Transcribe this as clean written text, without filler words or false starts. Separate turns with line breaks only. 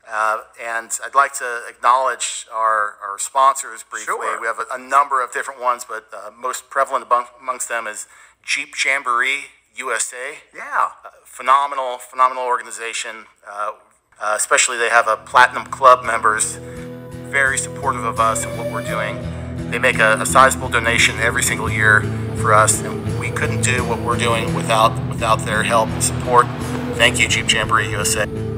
And I'd like to acknowledge our sponsors briefly.
Sure.
We have a number of different ones, but most prevalent amongst them is Jeep Jamboree USA.
Yeah.
Phenomenal organization. Especially they have a Platinum Club members, very supportive of us and what we're doing. They make a sizable donation every single year for us, and we couldn't do what we're doing without their help and support. Thank you, Jeep Jamboree USA.